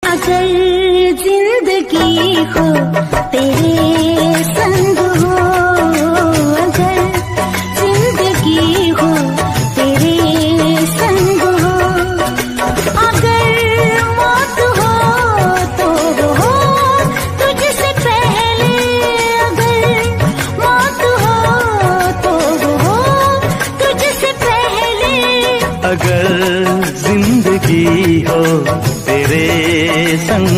अगर जिंदगी हो तेरे संग हो, अगर जिंदगी हो तेरे संग हो, अगर मौत हो तो हो तुझसे पहले, अगर मौत हो तो हो तुझसे पहले, अगर जिंदगी हो तेरे संग